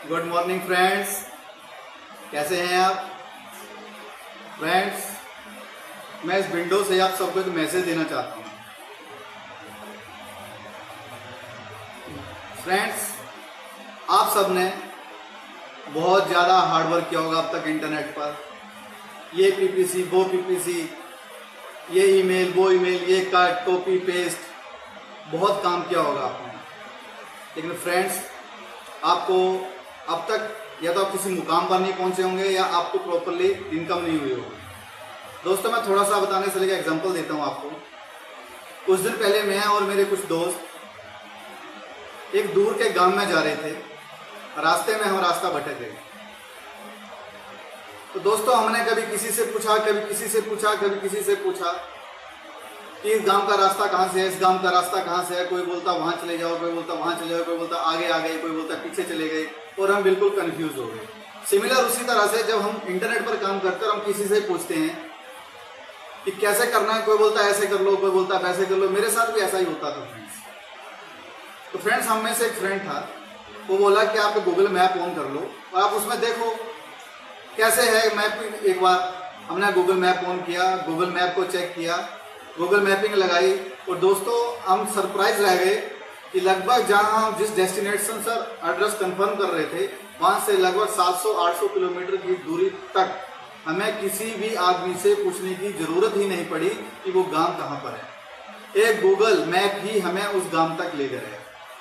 Good morning friends, कैसे हैं आप फ्रेंड्स। मैं इस विंडो से आप सबको एक मैसेज देना चाहता हूँ फ्रेंड्स। आप सब ने बहुत ज़्यादा हार्डवर्क किया होगा अब तक इंटरनेट पर। ये पीपीसी, वो पीपीसी, ये ईमेल, वो ईमेल, ये कट, कॉपी पेस्ट, बहुत काम किया होगा आपने। लेकिन फ्रेंड्स, आपको अब तक या तो आप किसी मुकाम पर नहीं पहुंचे होंगे या आपको प्रॉपरली इनकम नहीं हुई होगी। दोस्तों, मैं थोड़ा सा बताने से लेकर एग्जांपल देता हूं आपको। कुछ दिन पहले मैं और मेरे कुछ दोस्त एक दूर के गांव में जा रहे थे। रास्ते में हम रास्ता भटक गए। तो दोस्तों, हमने कभी किसी से पूछा, कभी किसी से पूछा, कभी किसी से पूछा कि इस गांव का रास्ता कहाँ से है, इस गांव का रास्ता कहाँ से है। कोई बोलता वहां चले जाओ, कोई बोलता वहां चले जाओ, कोई बोलता आगे आ गए, कोई बोलता पीछे चले गए, और हम बिल्कुल कंफ्यूज हो गए। सिमिलर उसी तरह से जब हम इंटरनेट पर काम करते हैं, हम किसी से पूछते हैं कि कैसे करना है, कोई बोलता ऐसे कर लो, कोई बोलता वैसे कर लो। मेरे साथ भी ऐसा ही होता था फ्रेंड्स। तो फ्रेंड्स, हम में से एक फ्रेंड था, वो बोला कि आप गूगल मैप ऑन कर लो और आप उसमें देखो कैसे है मैप। एक बार हमने गूगल मैप ऑन किया, गूगल मैप को चेक किया, गूगल मैपिंग लगाई, और दोस्तों हम सरप्राइज रह गए कि लगभग जहां हम जिस डेस्टिनेशन सर एड्रेस कंफर्म कर रहे थे, वहां से लगभग 700-800 किलोमीटर की दूरी तक हमें किसी भी आदमी से पूछने की जरूरत ही नहीं पड़ी कि वो गांव कहां पर है। एक गूगल मैप ही हमें उस गांव तक ले गया।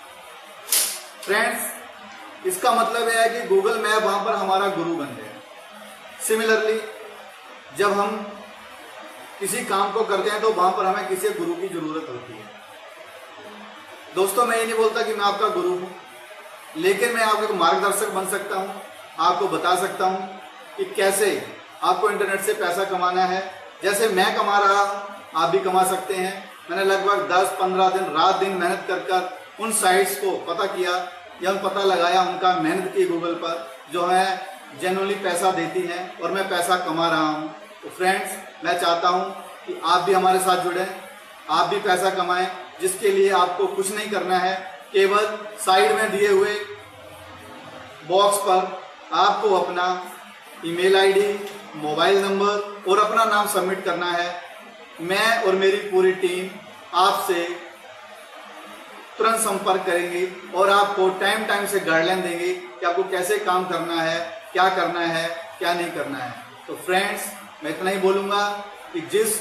फ्रेंड्स, इसका मतलब यह है कि गूगल मैप वहां पर हमारा गुरु बन गया। सिमिलरली जब हम किसी काम को करते हैं तो वहां पर हमें किसी गुरु की जरूरत होती है। दोस्तों, मैं ये नहीं बोलता कि मैं आपका गुरु हूं, लेकिन मैं आपको एक मार्गदर्शक बन सकता हूं। आपको बता सकता हूं कि कैसे आपको इंटरनेट से पैसा कमाना है। जैसे मैं कमा रहा हूं, आप भी कमा सकते हैं। मैंने लगभग 10-15 दिन रात दिन मेहनत कर उन साइट्स को पता किया या पता लगाया, उनका मेहनत की गूगल पर, जो है जेन्युइनली पैसा देती हैं और मैं पैसा कमा रहा हूं। तो फ्रेंड्स, मैं चाहता हूं कि आप भी हमारे साथ जुड़ें, आप भी पैसा कमाएं, जिसके लिए आपको कुछ नहीं करना है। केवल साइड में दिए हुए बॉक्स पर आपको अपना ईमेल आईडी, मोबाइल नंबर और अपना नाम सबमिट करना है। मैं और मेरी पूरी टीम आपसे तुरंत संपर्क करेंगे और आपको टाइम से गाइडलाइन देंगे कि आपको कैसे काम करना है, क्या करना है, क्या नहीं करना है। तो फ्रेंड्स, मैं इतना ही बोलूंगा कि जिस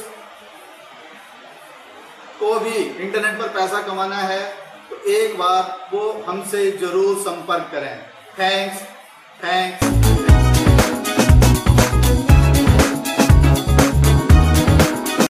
को भी इंटरनेट पर पैसा कमाना है तो एक बार वो हमसे जरूर संपर्क करें। थैंक्स।